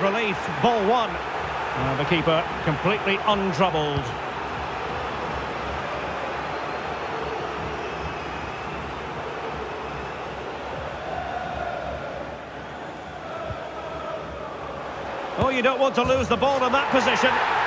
relief. Ball one. The keeper completely untroubled. Oh, you don't want to lose the ball in that position.